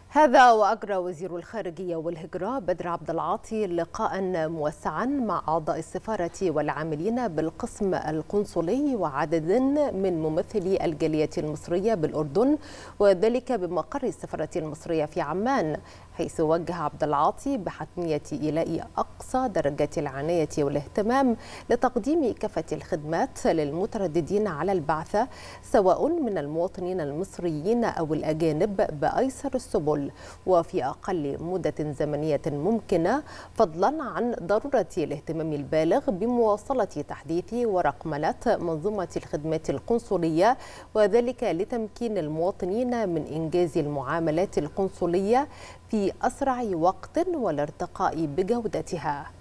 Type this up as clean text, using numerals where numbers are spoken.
هذا وأجرى وزير الخارجية والهجرة بدر عبد العاطي لقاء موسعا مع أعضاء السفارة والعاملين بالقسم القنصلي وعدد من ممثلي الجالية المصرية بالأردن، وذلك بمقر السفارة المصرية في عمان، حيث وجه عبد العاطي بحتمية إيلاء أقصى درجات العناية والاهتمام لتقديم كافة الخدمات للمترددين على البعثة، سواء من المواطنين المصريين أو الأجانب، بأيسر السبل وفي أقل مدة زمنية ممكنة، فضلا عن ضرورة الاهتمام البالغ بمواصلة تحديث ورقمنة منظومة الخدمات القنصلية، وذلك لتمكين المواطنين من إنجاز المعاملات القنصلية في أسرع وقت والارتقاء بجودتها.